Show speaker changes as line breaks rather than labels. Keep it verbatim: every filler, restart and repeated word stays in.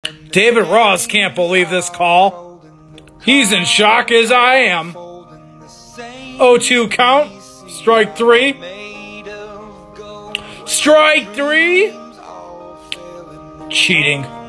David Ross can't believe this call. He's in shock as I am. oh two count. Strike three. Strike three. Cheating.